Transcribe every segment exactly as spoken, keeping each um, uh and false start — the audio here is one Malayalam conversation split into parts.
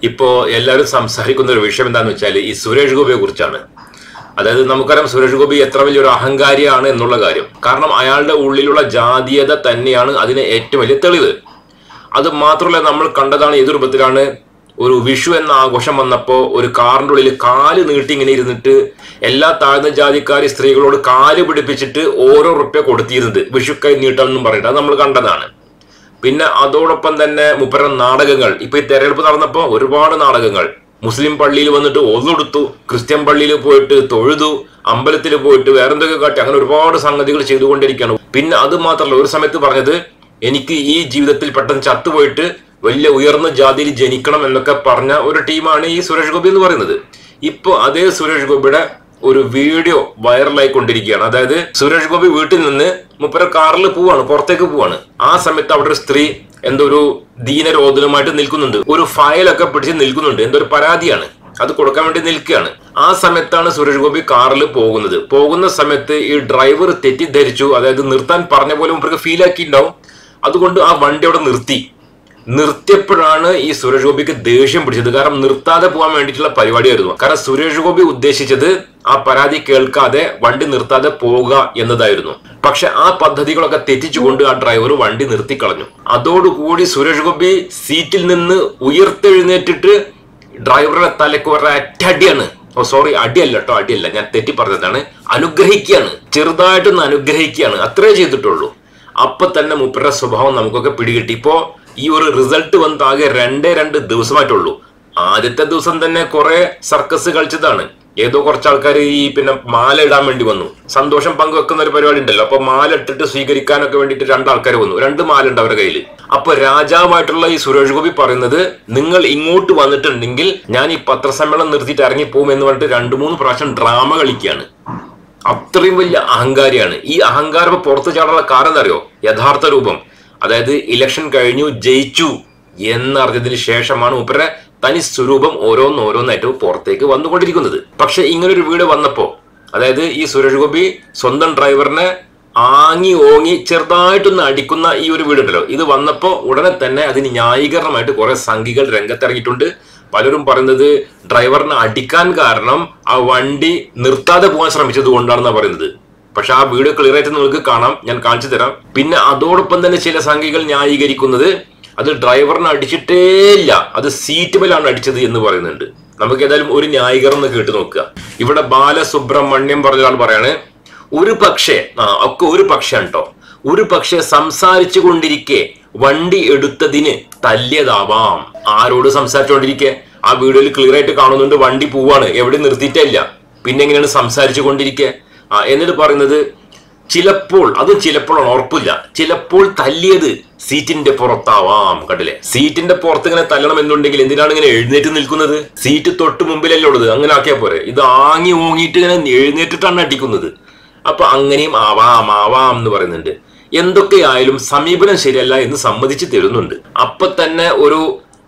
ഇപ്പോ എല്ലാവരും സംസാരിക്കുന്ന ഒരു വിഷയം എന്താണെന്ന് വെച്ചാൽ ഈ സുരേഷ് ഗോപിയെ കുറിച്ചാണ്. അതായത് നമുക്കറിയാം സുരേഷ് ഗോപി എത്ര വലിയൊരു അഹങ്കാരിയാണ് എന്നുള്ള കാര്യം. കാരണം അയാളുടെ ഉള്ളിലുള്ള ജാതീയത തന്നെയാണ് അതിന് ഏറ്റവും വലിയ തെളിവ്. അത് മാത്രമല്ല, നമ്മൾ കണ്ടതാണ് ഏത് രൂപത്തിലാണ് ഒരു വിഷു എന്ന ആഘോഷം വന്നപ്പോൾ ഒരു കാറിന്റെ ഉള്ളിൽ കാല് നീട്ടി ഇങ്ങനെ ഇരുന്നിട്ട് എല്ലാ താഴ്ന്ന ജാതിക്കാരി സ്ത്രീകളോട് കാല് പിടിപ്പിച്ചിട്ട് ഓരോ റുപ്യ കൊടുത്തിരുന്നത് വിഷുക്കൈ നീട്ടാണെന്നും പറഞ്ഞിട്ട് അത് നമ്മൾ കണ്ടതാണ്. പിന്നെ അതോടൊപ്പം തന്നെ മുപ്പരം നാടകങ്ങൾ, ഇപ്പൊ ഈ തെരഞ്ഞെടുപ്പ് നടന്നപ്പോ ഒരുപാട് നാടകങ്ങൾ, മുസ്ലിം പള്ളിയിൽ വന്നിട്ട് ഒതുകൊടുത്തു, ക്രിസ്ത്യൻ പള്ളിയിൽ പോയിട്ട് തൊഴുതു, അമ്പലത്തിൽ പോയിട്ട് വേറെന്തൊക്കെ കാട്ടി, അങ്ങനെ ഒരുപാട് സംഗതികൾ ചെയ്തുകൊണ്ടിരിക്കുകയാണ്. പിന്നെ അത് മാത്രമല്ല, ഒരു സമയത്ത് പറഞ്ഞത് എനിക്ക് ഈ ജീവിതത്തിൽ പെട്ടെന്ന് ചത്തുപോയിട്ട് വലിയ ഉയർന്ന ജാതിയിൽ ജനിക്കണം എന്നൊക്കെ പറഞ്ഞ ഒരു ടീമാണ് ഈ സുരേഷ് ഗോപി എന്ന് പറയുന്നത്. ഇപ്പൊ അതേ സുരേഷ് ഗോപിയുടെ ഒരു വീഡിയോ വൈറലായിക്കൊണ്ടിരിക്കുകയാണ്. അതായത് സുരേഷ് ഗോപി വീട്ടിൽ നിന്ന് മുപ്പര കാറിൽ പോവാണ്, പുറത്തേക്ക് പോവാണ്. ആ സമയത്ത് അവിടെ ഒരു സ്ത്രീ എന്തോ ഒരു ദീനരോധനമായിട്ട് നിൽക്കുന്നുണ്ട്, ഒരു ഫയലൊക്കെ പിടിച്ച് നിൽക്കുന്നുണ്ട്, എന്തോ ഒരു പരാതിയാണ്, അത് കൊടുക്കാൻ വേണ്ടി നിൽക്കുകയാണ്. ആ സമയത്താണ് സുരേഷ് ഗോപി കാറിൽ പോകുന്നത്. പോകുന്ന സമയത്ത് ഈ ഡ്രൈവർ തെറ്റിദ്ധരിച്ചു, അതായത് നിർത്താൻ പറഞ്ഞ പോലെ മുപ്പർക്ക് ഫീൽ ആക്കിയിട്ടുണ്ടാവും. അതുകൊണ്ട് ആ വണ്ടി അവിടെ നിർത്തി. നിർത്തിയപ്പോഴാണ് ഈ സുരേഷ് ഗോപിക്ക് ദേഷ്യം പിടിച്ചത്. കാരണം നിർത്താതെ പോകാൻ വേണ്ടിയിട്ടുള്ള പരിപാടിയായിരുന്നു. കാരണം സുരേഷ് ഗോപി ഉദ്ദേശിച്ചത് ആ പരാതി കേൾക്കാതെ വണ്ടി നിർത്താതെ പോവുക എന്നതായിരുന്നു. പക്ഷെ ആ പദ്ധതികളൊക്കെ തെറ്റിച്ചുകൊണ്ട് ആ ഡ്രൈവർ വണ്ടി നിർത്തിക്കളഞ്ഞു. അതോടുകൂടി സുരേഷ് ഗോപി സീറ്റിൽ നിന്ന് ഉയർത്തെഴുന്നേറ്റിട്ട് ഡ്രൈവറുടെ തലക്ക് ഒരു അറ്റടിയാണ്. ഓ സോറി, അടിയല്ല കേട്ടോ, അടിയല്ല, ഞാൻ തെറ്റി പറഞ്ഞതാണ്, അനുഗ്രഹിക്കുകയാണ്, ചെറുതായിട്ടൊന്ന് അനുഗ്രഹിക്കുകയാണ്, അത്രേ ചെയ്തിട്ടുള്ളൂ. അപ്പൊ തന്നെ മുപ്പരുടെ സ്വഭാവം നമുക്കൊക്കെ പിടികിട്ടി. ഇപ്പോ ഈ ഒരു റിസൾട്ട് വന്ന് ആകെ രണ്ടേ രണ്ട് ദിവസമായിട്ടുള്ളൂ. ആദ്യത്തെ ദിവസം തന്നെ കുറെ സർക്കസ് കളിച്ചതാണ്. ഏതോ കുറച്ച് ആൾക്കാർ ഈ പിന്നെ മാല ഇടാൻ വേണ്ടി വന്നു, സന്തോഷം പങ്കുവെക്കുന്ന ഒരു പരിപാടി ഉണ്ടല്ലോ. അപ്പൊ മാല ഇട്ടിട്ട് സ്വീകരിക്കാനൊക്കെ വേണ്ടിയിട്ട് രണ്ടാൾക്കാർ വന്നു, രണ്ട് മാല ഉണ്ട് അവരുടെ കയ്യിൽ. അപ്പൊ രാജാവായിട്ടുള്ള ഈ സുരേഷ് ഗോപി പറയുന്നത്, നിങ്ങൾ ഇങ്ങോട്ട് വന്നിട്ടുണ്ടെങ്കിൽ ഞാൻ ഈ പത്രസമ്മേളനം നിർത്തിയിട്ട് ഇറങ്ങിപ്പോകും എന്ന് പറഞ്ഞിട്ട് രണ്ടു മൂന്ന് പ്രാവശ്യം ഡ്രാമ കളിക്കുകയാണ്. അത്രയും വലിയ അഹങ്കാരിയാണ്. ഈ അഹങ്കാരം പുറത്തു ചാടാനുള്ള കാരണം എന്താ അറിയോ? യഥാർത്ഥ രൂപം, അതായത് ഇലക്ഷൻ കഴിഞ്ഞു ജയിച്ചു എന്നറിഞ്ഞതിന് ശേഷമാണ് മൂപ്പരുടെ തനി സ്വരൂപം ഓരോന്നോരോന്നായിട്ട് പുറത്തേക്ക് വന്നുകൊണ്ടിരിക്കുന്നത്. പക്ഷെ ഇങ്ങനൊരു വീഡിയോ വന്നപ്പോ, അതായത് ഈ സുരേഷ് ഗോപി സ്വന്തം ഡ്രൈവറിനെ ആങ്ങി ഓങ്ങി ചെറുതായിട്ടൊന്ന് അടിക്കുന്ന ഈ ഒരു വീഡിയോ ഉണ്ടല്ലോ, ഇത് വന്നപ്പോ ഉടനെ തന്നെ അതിന് ന്യായീകരണമായിട്ട് കുറെ സംഘികൾ രംഗത്തിറങ്ങിയിട്ടുണ്ട്. പലരും പറയുന്നത് ഡ്രൈവറിനെ അടിക്കാൻ കാരണം ആ വണ്ടി നിർത്താതെ പോകാൻ ശ്രമിച്ചത് കൊണ്ടാണെന്നാ പറയുന്നത്. പക്ഷെ ആ വീഡിയോ ക്ലിയർ ആയിട്ട് നിങ്ങൾക്ക് കാണാം, ഞാൻ കാണിച്ചു തരാം. പിന്നെ അതോടൊപ്പം തന്നെ ചില സംഘികൾ ന്യായീകരിക്കുന്നത് അത് ഡ്രൈവറിനെ അടിച്ചിട്ടേ ഇല്ല, അത് സീറ്റ് മേലാണ് അടിച്ചത് എന്ന് പറയുന്നുണ്ട്. നമുക്ക് ഏതായാലും ഒരു ന്യായീകരണം കേട്ട് നോക്കുക. ഇവിടെ ബാലസുബ്രഹ്മണ്യം പറഞ്ഞ ആൾ പറയാണ്, ഒരു പക്ഷേ ആ ഒക്കെ ഒരു പക്ഷേ കേട്ടോ, ഒരു പക്ഷെ സംസാരിച്ചു കൊണ്ടിരിക്കെ വണ്ടി എടുത്തതിന് തല്ലിയതാവാം. ആരോട് സംസാരിച്ചുകൊണ്ടിരിക്കെ? ആ വീഡിയോയിൽ ക്ലിയർ ആയിട്ട് കാണുന്നുണ്ട്, വണ്ടി പോവാണ്, എവിടെ നിർത്തിയിട്ടില്ല, പിന്നെ എങ്ങനെയാണ് സംസാരിച്ചു കൊണ്ടിരിക്കെ? ആ എന്നിട്ട് പറയുന്നത് ചിലപ്പോൾ, അതും ചിലപ്പോഴാണ്, ഉറപ്പില്ല, ചിലപ്പോൾ തല്ലിയത് സീറ്റിന്റെ പുറത്താവാം. കണ്ടില്ലേ, സീറ്റിന്റെ പുറത്ത് ഇങ്ങനെ തല്ലണം എന്നുണ്ടെങ്കിൽ എന്തിനാണ് ഇങ്ങനെ എഴുന്നേറ്റ് നിൽക്കുന്നത്? സീറ്റ് തൊട്ട് മുമ്പിലല്ലേ ഉള്ളത്, അങ്ങനെ ആക്കിയാൽ പോരെ. ഇത് ആങ്ങി ഓങ്ങിയിട്ട് ഇങ്ങനെ എഴുന്നേറ്റിട്ടാണ് അടിക്കുന്നത്. അപ്പൊ അങ്ങനെയും ആവാം ആവാം എന്ന് പറയുന്നുണ്ട്. എന്തൊക്കെയായാലും സമീപനം ശരിയല്ല എന്ന് സമ്മതിച്ച് തരുന്നുണ്ട്. അപ്പൊ തന്നെ ഒരു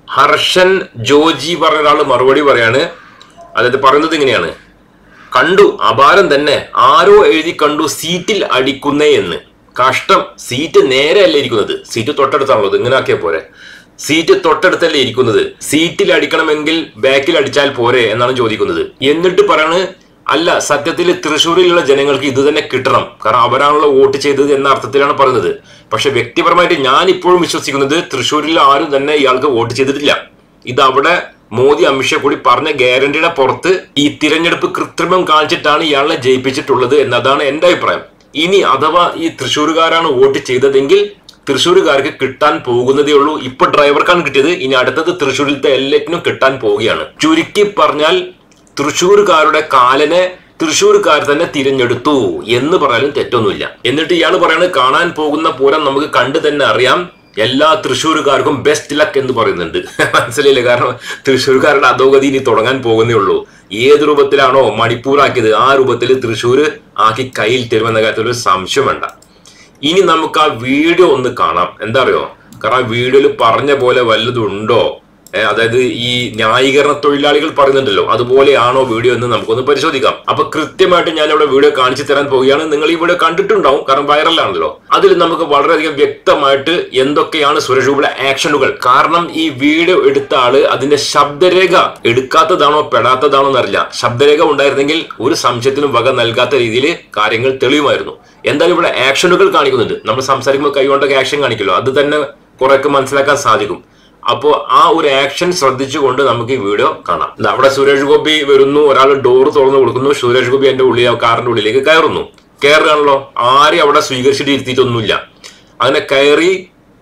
ഹർഷൻ ജോജി പറഞ്ഞ ഒരാൾ മറുപടി പറയാണ്. അതായത് പറയുന്നത് ഇങ്ങനെയാണ്, കണ്ടു അപാരം തന്നെ, ആരോ എഴുതി കണ്ടു സീറ്റിൽ അടിക്കുന്നേ എന്ന്. കഷ്ടം, സീറ്റ് നേരെയല്ല ഇരിക്കുന്നത്, സീറ്റ് തൊട്ടടുത്താണുള്ളത്, ഇങ്ങനെ ആക്കിയാൽ പോരെ. സീറ്റ് തൊട്ടടുത്തല്ലേ ഇരിക്കുന്നത്, സീറ്റിൽ അടിക്കണമെങ്കിൽ ബാക്കിൽ അടിച്ചാൽ പോരെ എന്നാണ് ചോദിക്കുന്നത്. എന്നിട്ട് പറയാണ്, അല്ല സത്യത്തിൽ തൃശ്ശൂരിലുള്ള ജനങ്ങൾക്ക് ഇത് തന്നെ കിട്ടണം, കാരണം അവരാണല്ലോ വോട്ട് ചെയ്തത് എന്ന അർത്ഥത്തിലാണ് പറയുന്നത്. പക്ഷെ വ്യക്തിപരമായിട്ട് ഞാൻ ഇപ്പോഴും വിശ്വസിക്കുന്നത് തൃശ്ശൂരിൽ ആരും തന്നെ ഇയാൾക്ക് വോട്ട് ചെയ്തിട്ടില്ല. ഇത് അവിടെ മോദി അമിത്ഷാ കൂടി പറഞ്ഞ ഗ്യാരണ്ടിയുടെ പുറത്ത് ഈ തിരഞ്ഞെടുപ്പ് കൃത്രിമം കാണിച്ചിട്ടാണ് ഇയാളെ ജയിപ്പിച്ചിട്ടുള്ളത് എന്നതാണ് എന്റെ അഭിപ്രായം. ഇനി അഥവാ ഈ തൃശ്ശൂരുകാരാണ് വോട്ട് ചെയ്തതെങ്കിൽ തൃശ്ശൂരുകാർക്ക് കിട്ടാൻ പോകുന്നതേ ഉള്ളൂ. ഇപ്പൊ ഡ്രൈവർക്കാണ് കിട്ടിയത്, ഇനി അടുത്തത് തൃശ്ശൂരിലത്തെ എല്ലാറ്റിനും കിട്ടാൻ പോവുകയാണ്. ചുരുക്കി പറഞ്ഞാൽ തൃശ്ശൂർക്കാരുടെ കാലനെ തൃശ്ശൂർക്കാർ തന്നെ തിരഞ്ഞെടുത്തു എന്ന് പറയാനും തെറ്റൊന്നുമില്ല. എന്നിട്ട് ഇയാൾ പറയുന്നത്, കാണാൻ പോകുന്ന പൂരം നമുക്ക് കണ്ടു തന്നെ അറിയാം, എല്ലാ തൃശ്ശൂർക്കാർക്കും ബെസ്റ്റ് ലക്ക് എന്ന് പറയുന്നുണ്ട്. മനസ്സിലായില്ലേ? കാരണം തൃശ്ശൂർക്കാരുടെ അധോഗതി ഇനി തുടങ്ങാൻ പോകുന്നേ ഉള്ളൂ. ഏത് രൂപത്തിലാണോ മണിപ്പൂരാക്കിയത് ആ രൂപത്തിൽ തൃശ്ശൂർ ആക്കി കയ്യിൽ തരുമെന്ന കാര്യത്തിൽ ഒരു സംശയം വേണ്ട. ഇനി നമുക്ക് ആ വീഡിയോ ഒന്ന് കാണാം. എന്താ അറിയോ? കാരണം ആ വീഡിയോയിൽ പറഞ്ഞ പോലെ വല്ലതുണ്ടോ അതായത് ഈ ന്യായീകരണ തൊഴിലാളികൾ പറയുന്നുണ്ടല്ലോ, അതുപോലെയാണോ വീഡിയോ എന്ന് നമുക്കൊന്ന് പരിശോധിക്കാം. അപ്പൊ കൃത്യമായിട്ട് ഞാൻ ഇവിടെ വീഡിയോ കാണിച്ചു തരാൻ പോവുകയാണ്. നിങ്ങൾ ഈ വീഡിയോ കണ്ടിട്ടുണ്ടാവും, കാരണം വൈറലാണല്ലോ. അതിൽ നമുക്ക് വളരെയധികം വ്യക്തമായിട്ട് എന്തൊക്കെയാണ് സുരേഷ് ഗോപിയുടെ ആക്ഷനുകൾ. കാരണം ഈ വീഡിയോ എടുത്ത ആള് അതിന്റെ ശബ്ദരേഖ എടുക്കാത്തതാണോ പെടാത്തതാണോ എന്നറിയില്ല. ശബ്ദരേഖ ഉണ്ടായിരുന്നെങ്കിൽ ഒരു സംശയത്തിനും വക നൽകാത്ത രീതിയിൽ കാര്യങ്ങൾ തെളിയുമായിരുന്നു. എന്തായാലും ഇവിടെ ആക്ഷനുകൾ കാണിക്കുന്നുണ്ട്. നമ്മൾ സംസാരിക്കുമ്പോൾ കൈകൊണ്ടൊക്കെ ആക്ഷൻ കാണിക്കല്ലോ, അത് തന്നെ കുറെയൊക്കെ മനസ്സിലാക്കാൻ സാധിക്കും. അപ്പോൾ ആ ഒരു ആക്ഷൻ ശ്രദ്ധിച്ചുകൊണ്ട് നമുക്ക് ഈ വീഡിയോ കാണാം. അവിടെ സുരേഷ് ഗോപി വരുന്നു, ഒരാൾ ഡോർ തുറന്നു കൊടുക്കുന്നു, സുരേഷ് ഗോപി എന്റെ ഉള്ളിൽ കാറിന്റെ ഉള്ളിലേക്ക് കയറുന്നു. കയറുകയാണല്ലോ, ആരെയും അവിടെ സ്വീകരിച്ചിട്ട് ഇരുത്തിയിട്ടൊന്നുമില്ല. അങ്ങനെ കയറി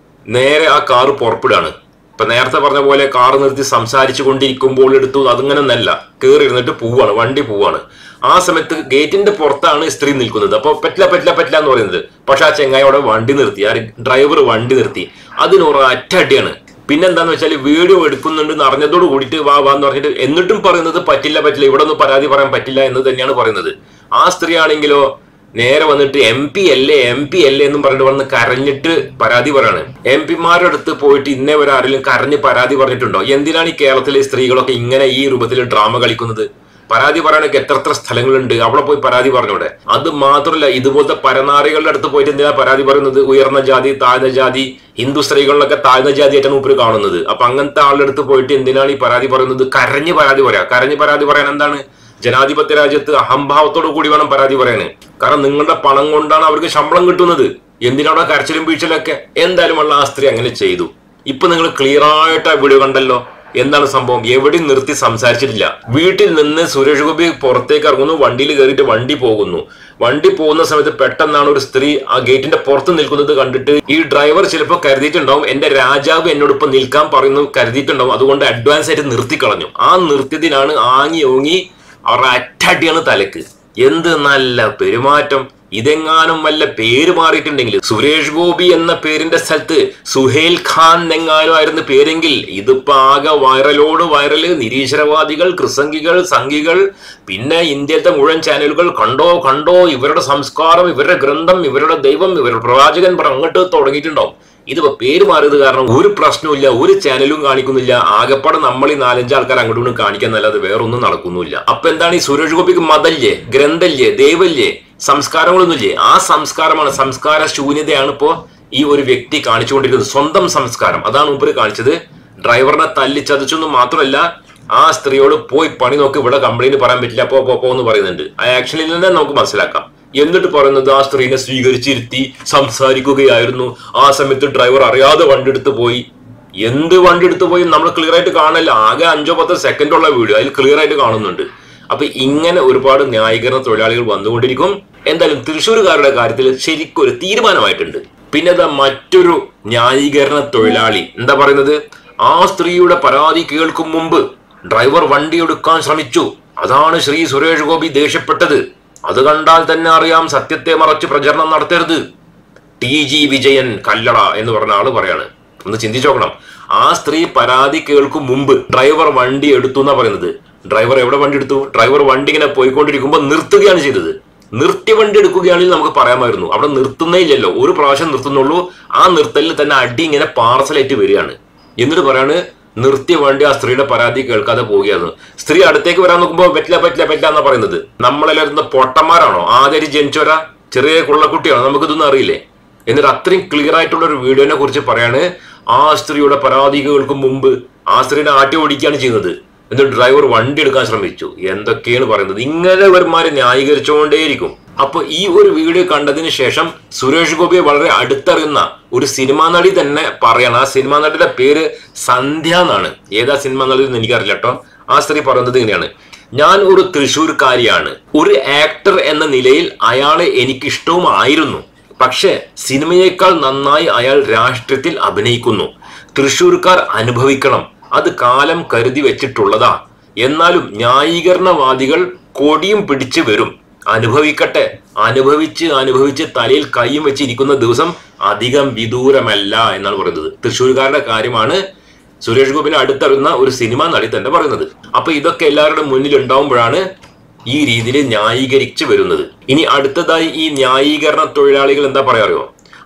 നേരെ ആ കാറ് പുറപ്പെടുകയാണ്. ഇപ്പൊ നേരത്തെ പറഞ്ഞ പോലെ കാറ് നിർത്തി സംസാരിച്ചു കൊണ്ടിരിക്കുമ്പോൾ എടുത്തു, അതിങ്ങനെ നല്ല കയറി ഇരുന്നിട്ട് പോവാണ്, വണ്ടി പോവാണ്. ആ സമയത്ത് ഗേറ്റിന്റെ പുറത്താണ് സ്ത്രീ നിൽക്കുന്നത്. അപ്പൊ പറ്റില്ല പറ്റില്ല പറ്റില്ല എന്ന് പറയുന്നത്. പക്ഷെ ആ ചെങ്ങായി അവിടെ വണ്ടി നിർത്തി, ആ ഡ്രൈവർ വണ്ടി നിർത്തി. അതിനൊരു അറ്റടിയാണ്. പിന്നെന്താന്ന് വെച്ചാൽ വീഡിയോ എടുക്കുന്നുണ്ട് അറിഞ്ഞതോട് കൂടിയിട്ട് വാ വാന്ന് പറഞ്ഞിട്ട് എന്നിട്ടും പറയുന്നത് പറ്റില്ല പറ്റില്ല, ഇവിടെ ഒന്നും പരാതി പറയാൻ പറ്റില്ല എന്ന് തന്നെയാണ് പറയുന്നത്. ആ സ്ത്രീ ആണെങ്കിലോ നേരെ വന്നിട്ട് എം പി അല്ലേ എം പി അല്ലേ എന്നും പറഞ്ഞിട്ട് വന്ന് കരഞ്ഞിട്ട് പരാതി പറയാണ്. എം പിമാരുടെ അടുത്ത് പോയിട്ട് ഇന്നേ വരെ ആരെങ്കിലും കരഞ്ഞ് പരാതി പറഞ്ഞിട്ടുണ്ടോ? എന്തിനാണ് ഈ കേരളത്തിലെ സ്ത്രീകളൊക്കെ ഇങ്ങനെ ഈ രൂപത്തിൽ ഡ്രാമ കളിക്കുന്നത്? പരാതി പറയാനൊക്കെ എത്ര എത്ര സ്ഥലങ്ങളുണ്ട്, അവിടെ പോയി പരാതി പറഞ്ഞൂടെ? അത് മാത്രമല്ല, ഇതുപോലത്തെ പരനാറികളുടെ അടുത്ത് പോയിട്ട് എന്തിനാ പരാതി പറയുന്നത്? ഉയർന്ന ജാതി, താഴ്ന്ന ജാതി, ഹിന്ദു സ്ത്രീകളിലൊക്കെ താഴ്ന്ന ജാതിയായിട്ടാണ് ഉപരി കാണുന്നത്. അപ്പൊ അങ്ങനത്തെ ആളുടെ അടുത്ത് പോയിട്ട് എന്തിനാണ് ഈ പരാതി പറയുന്നത്? കരഞ്ഞ് പരാതി പറയാ. കരഞ്ഞ് പരാതി പറയാൻ എന്താണ്? ജനാധിപത്യ രാജ്യത്ത് അഹംഭാവത്തോടു കൂടി വേണം പരാതി പറയാന്. കാരണം നിങ്ങളുടെ പണം കൊണ്ടാണ് അവർക്ക് ശമ്പളം കിട്ടുന്നത്. എന്തിനാണ് കരച്ചിലും വീഴ്ചലൊക്കെ? എന്തായാലും ഉള്ള ആ സ്ത്രീ അങ്ങനെ ചെയ്തു. ഇപ്പൊ നിങ്ങൾ ക്ലിയർ ആയിട്ട് ആ വീഡിയോ കണ്ടല്ലോ. എന്താണ് സംഭവം? എവിടെയും നിർത്തി സംസാരിച്ചിട്ടില്ല. വീട്ടിൽ നിന്ന് സുരേഷ് ഗോപി പുറത്തേക്ക് ഇറങ്ങുന്നു, വണ്ടിയിൽ കയറിയിട്ട് വണ്ടി പോകുന്നു. വണ്ടി പോകുന്ന സമയത്ത് പെട്ടെന്നാണ് ഒരു സ്ത്രീ ആ ഗേറ്റിന്റെ പുറത്ത് നിൽക്കുന്നത് കണ്ടിട്ട് ഈ ഡ്രൈവർ ചിലപ്പോൾ കരുതിയിട്ടുണ്ടാവും എന്റെ രാജാവ് എന്നോടൊപ്പം നിൽക്കാൻ പറയുന്നു കരുതിയിട്ടുണ്ടാവും. അതുകൊണ്ട് അഡ്വാൻസ് ആയിട്ട് നിർത്തി കളഞ്ഞു. ആ നിർത്തിയതിനാണ് ആങ്ങി ഓങ്ങി അവരുടെ അറ്റടിയാണ് തലക്ക്. എന്ത് നല്ല പെരുമാറ്റം! ഇതെങ്ങാനും വല്ല പേര് മാറിയിട്ടുണ്ടെങ്കിൽ, സുരേഷ് ഗോപി എന്ന പേരിന്റെ സ്ഥലത്ത് സുഹേൽ ഖാൻ എങ്ങാനും ആയിരുന്നു പേരെങ്കിൽ ഇതിപ്പോ ആകെ വൈറലോട് വൈറല്. നിരീശ്വരവാദികൾ, ക്രിസംഗികൾ, സംഘികൾ, പിന്നെ ഇന്ത്യയിലത്തെ മുഴുവൻ ചാനലുകൾ കണ്ടോ കണ്ടോ ഇവരുടെ സംസ്കാരം, ഇവരുടെ ഗ്രന്ഥം, ഇവരുടെ ദൈവം, ഇവരുടെ പ്രവാചകൻ പറ അങ്ങോട്ട് തുടങ്ങിയിട്ടുണ്ടാവും. ഇതിപ്പോ പേര് മാറിയത് കാരണം ഒരു പ്രശ്നമില്ല, ഒരു ചാനലും കാണിക്കുന്നില്ല. ആകെപ്പാടെ നമ്മൾ ഈ നാലഞ്ച് ആൾക്കാർ അങ്ങോട്ടും ഇങ്ങോട്ടും കാണിക്കുന്നല്ലാതെ വേറൊന്നും നടക്കുന്നില്ല. അപ്പൊ എന്താണ് ഈ സുരേഷ് ഗോപിക്ക് മതല്ലേ, ഗ്രന്ഥല്ലേ, ദൈവല്ലേ, സംസ്കാരങ്ങളൊന്നുമില്ലേ? ആ സംസ്കാരമാണ്, സംസ്കാര ശൂന്യതയാണ് ഇപ്പോ ഈ ഒരു വ്യക്തി കാണിച്ചുകൊണ്ടിരിക്കുന്നത്. സ്വന്തം സംസ്കാരം അതാണ് മുമ്പ് കാണിച്ചത്. ഡ്രൈവറിനെ തല്ലി ചതച്ചൊന്നും മാത്രമല്ല, ആ സ്ത്രീയോട് പോയി പണി നോക്കി, ഇവിടെ കംപ്ലൈന്റ് പറയാൻ പറ്റില്ല, പോ പോ എന്ന് പറയുന്നുണ്ട്. ആ ആക്ഷനിൽ നിന്ന് നമുക്ക് മനസ്സിലാക്കാം. എന്നിട്ട് പറയുന്നത് ആ സ്ത്രീനെ സ്വീകരിച്ചിരുത്തി സംസാരിക്കുകയായിരുന്നു. ആ സമയത്ത് ഡ്രൈവർ അറിയാതെ വണ്ടി എടുത്ത് പോയി. എന്ത് വണ്ടി എടുത്ത് പോയി നമ്മൾ ക്ലിയർ ആയിട്ട് കാണില്ല. ആകെ അഞ്ചോ പത്തോ സെക്കൻഡുള്ള വീഡിയോ അതിൽ ക്ലിയർ ആയിട്ട് കാണുന്നുണ്ട്. അപ്പൊ ഇങ്ങനെ ഒരുപാട് ന്യായീകരണ തൊഴിലാളികൾ വന്നുകൊണ്ടിരിക്കും. എന്തായാലും തൃശ്ശൂരുകാരുടെ കാര്യത്തിൽ ശരിക്കും ഒരു തീരുമാനമായിട്ടുണ്ട്. പിന്നെ അതാ മറ്റൊരു ന്യായീകരണ തൊഴിലാളി എന്താ പറയുന്നത്? ആ സ്ത്രീയുടെ പരാതി കേൾക്കും മുമ്പ് ഡ്രൈവർ വണ്ടി എടുക്കാൻ ശ്രമിച്ചു. അതാണ് ശ്രീ സുരേഷ് ഗോപി ദേഷ്യപ്പെട്ടത്. അത് കണ്ടാൽ തന്നെ അറിയാം സത്യത്തെ മറച്ച് പ്രചരണം നടത്തരുത്. ടി ജി വിജയൻ കല്ലട എന്ന് പറഞ്ഞ ആള് പറയാണ്. ഒന്ന് ചിന്തിച്ചു നോക്കണം. ആ സ്ത്രീ പരാതി കേൾക്കും മുമ്പ് ഡ്രൈവർ വണ്ടി എടുത്തു എന്നാ പറയുന്നത്. ഡ്രൈവർ എവിടെ വണ്ടി എടുത്തു? ഡ്രൈവർ വണ്ടി ഇങ്ങനെ പോയിക്കൊണ്ടിരിക്കുമ്പോൾ നിർത്തുകയാണ് ചെയ്തത്. നിർത്തി വണ്ടി എടുക്കുകയാണെങ്കിൽ നമുക്ക് പറയാമായിരുന്നു. അവിടെ നിർത്തുന്നേ ഇല്ലല്ലോ, ഒരു പ്രാവശ്യം നിർത്തുന്നുള്ളൂ. ആ നിർത്തലിൽ തന്നെ അടി ഇങ്ങനെ പാർസലായിട്ട് വരികയാണ്. എന്നിട്ട് പറയാണ് നിർത്തിയ വണ്ടി ആ സ്ത്രീയുടെ പരാതി കേൾക്കാതെ പോവുകയാണ്. സ്ത്രീ അടുത്തേക്ക് വരാൻ നോക്കുമ്പോൾ പറ്റില്ല പറ്റില്ല പറ്റില്ല എന്നാ പറയുന്നത്. നമ്മളെല്ലാവരും പൊട്ടന്മാരാണോ? ആദ്യം ജനിച്ചോരാ ചെറിയ കുള്ളക്കുട്ടിയാണോ? നമുക്കിതൊന്നും അറിയില്ലേ? എന്നിട്ട് അത്രയും ക്ലിയർ ആയിട്ടുള്ള ഒരു വീഡിയോനെ കുറിച്ച് പറയാണ്. ആ സ്ത്രീയുടെ പരാതി കേൾക്കും മുമ്പ് ആ സ്ത്രീനെ ആട്ടി ഓടിക്കുകയാണ് ചെയ്യുന്നത്. എന്നിട്ട് ഡ്രൈവർ വണ്ടി എടുക്കാൻ ശ്രമിച്ചു. എന്തൊക്കെയാണ് പറയുന്നത്? ഇങ്ങനെ ഇവന്മാരെ ന്യായീകരിച്ചുകൊണ്ടേയിരിക്കും. അപ്പൊ ഈ ഒരു വീഡിയോ കണ്ടതിന് ശേഷം സുരേഷ് ഗോപിയെ വളരെ അടുത്തറിയുന്ന ഒരു സിനിമാ നടി തന്നെ പറയണം. ആ സിനിമാ നടിയുടെ പേര് സന്ധ്യ എന്നാണ്. ഏതാ സിനിമാ നടി എന്ന് എനിക്കറിയില്ല കേട്ടോ. ആ സ്ത്രീ പറയുന്നത് ഇങ്ങനെയാണ്: ഞാൻ ഒരു തൃശ്ശൂർക്കാരിയാണ്. ഒരു ആക്ടർ എന്ന നിലയിൽ അയാളെ എനിക്കിഷ്ടവുമായിരുന്നു. പക്ഷെ സിനിമയേക്കാൾ നന്നായി അയാൾ രാഷ്ട്രീയത്തിൽ അഭിനയിക്കുന്നു. തൃശ്ശൂർക്കാർ അനുഭവിക്കണം, അത് കാലം കരുതി വെച്ചിട്ടുള്ളതാ. എന്നാലും ന്യായീകരണവാദികൾ കൊടിയും പിടിച്ചു വരും. അനുഭവിക്കട്ടെ. അനുഭവിച്ച് അനുഭവിച്ച് തലയിൽ കൈയും വെച്ചിരിക്കുന്ന ദിവസം അധികം വിദൂരമല്ല എന്നാണ് പറയുന്നത്. തൃശ്ശൂർക്കാരുടെ കാര്യമാണ് സുരേഷ് ഗോപിനെ അടുത്തറിയുന്ന ഒരു സിനിമ നടി തന്നെ പറയുന്നത്. അപ്പൊ ഇതൊക്കെ എല്ലാവരുടെ മുന്നിൽ ഉണ്ടാവുമ്പോഴാണ് ഈ രീതിയിൽ ന്യായീകരിച്ചു വരുന്നത്. ഇനി അടുത്തതായി ഈ ന്യായീകരണ തൊഴിലാളികൾ എന്താ പറയാറിയോ?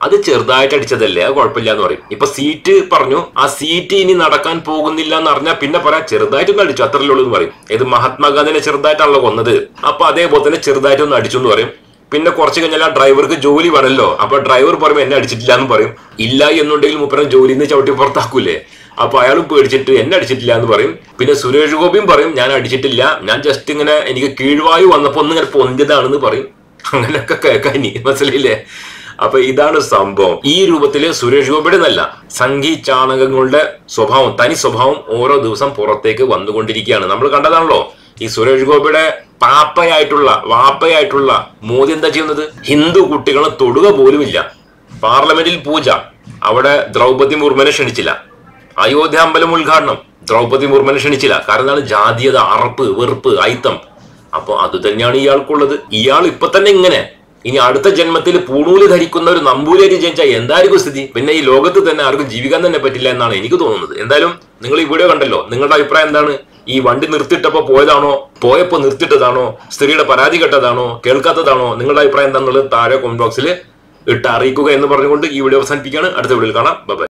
അത് ചെറുതായിട്ട് അടിച്ചതല്ലേ, അത് കുഴപ്പമില്ല എന്ന് പറയും. ഇപ്പൊ സീറ്റ് പറഞ്ഞു, ആ സീറ്റ് ഇനി നടക്കാൻ പോകുന്നില്ല എന്ന് പറഞ്ഞാൽ പിന്നെ പറയാം ചെറുതായിട്ടൊന്ന് അടിച്ചു അത്രയല്ലേ ഉള്ളൂ എന്ന് പറയും. ഇത് മഹാത്മാഗാന്ധിനെ ചെറുതായിട്ടാണല്ലോ കൊന്നത്, അപ്പൊ അതേപോലെ തന്നെ ചെറുതായിട്ടൊന്ന് അടിച്ചു എന്ന് പറയും. പിന്നെ കുറച്ച് കഴിഞ്ഞാൽ ആ ഡ്രൈവർക്ക് ജോലി വേണമല്ലോ, അപ്പൊ ഡ്രൈവർ പറയുമ്പോൾ എന്നെ അടിച്ചിട്ടില്ല എന്ന് പറയും. ഇല്ല എന്നുണ്ടെങ്കിൽ മുപ്പരം ജോലിയിൽ നിന്ന് ചവിട്ടി പുറത്താക്കൂലേ, അപ്പൊ അയാളും പേടിച്ചിട്ട് എന്നെ അടിച്ചിട്ടില്ല എന്ന് പറയും. പിന്നെ സുരേഷ് ഗോപിയും പറയും ഞാൻ അടിച്ചിട്ടില്ല, ഞാൻ ജസ്റ്റ് ഇങ്ങനെ എനിക്ക് കീഴ്വായു വന്നപ്പോ ഒന്ന് ഇങ്ങനെ പൊന്തിയതാണെന്ന് പറയും. അങ്ങനെയൊക്കെ കേൾക്കാൻ ഇനി മനസ്സിലായില്ലേ. അപ്പൊ ഇതാണ് സംഭവം. ഈ രൂപത്തില് സുരേഷ് ഗോപിയുടെ നല്ല സംഘി ചാണകങ്ങളുടെ സ്വഭാവം, തനി സ്വഭാവം ഓരോ ദിവസം പുറത്തേക്ക് വന്നുകൊണ്ടിരിക്കുകയാണ്. നമ്മൾ കണ്ടതാണല്ലോ ഈ സുരേഷ് ഗോപിയുടെ പാപ്പയായിട്ടുള്ള വാപ്പയായിട്ടുള്ള മോദി എന്താ ചെയ്യുന്നത്, ഹിന്ദു കുട്ടികളെ തൊടുക പോലുമില്ല. പാർലമെന്റിൽ പൂജ, അവിടെ ദ്രൗപദി മുർമുവിനെ ക്ഷണിച്ചില്ല. അയോധ്യ അമ്പലം ഉദ്ഘാടനം, ദ്രൗപദി മുർമുവിനെ ക്ഷണിച്ചില്ല. കാരണം എന്താണ്, ജാതീയത, അറപ്പ്, വെറുപ്പ്, ഐത്തം. അപ്പൊ അത് തന്നെയാണ് ഇയാൾക്കുള്ളത്. ഇയാൾ ഇപ്പൊ തന്നെ ഇങ്ങനെ, ഇനി അടുത്ത ജന്മത്തിൽ പൂണൂല് ധരിക്കുന്ന ഒരു നമ്പൂതിരി ജനിച്ചാൽ എന്തായിരിക്കും സ്ഥിതി? പിന്നെ ഈ ലോകത്ത് തന്നെ ആർക്കും ജീവിക്കാൻ തന്നെ പറ്റില്ല എന്നാണ് എനിക്ക് തോന്നുന്നത്. എന്തായാലും നിങ്ങൾ ഈ വീഡിയോ കണ്ടല്ലോ, നിങ്ങളുടെ അഭിപ്രായം എന്താണ്? ഈ വണ്ടി നിർത്തിയിട്ടപ്പോ പോയതാണോ, പോയപ്പോ നിർത്തിയിട്ടതാണോ, സ്ത്രീയുടെ പരാതി കേട്ടതാണോ, കേൾക്കാത്തതാണോ? നിങ്ങളുടെ അഭിപ്രായം എന്താണെന്നുള്ളത് താഴെ കമന്റ് ബോക്സിൽ ഇട്ട് അറിയിക്കുക എന്ന് പറഞ്ഞുകൊണ്ട് ഈ വീഡിയോ അവസാനിപ്പിക്കുകയാണ്. അടുത്ത വീഡിയോയിൽ കാണാം. ബൈ.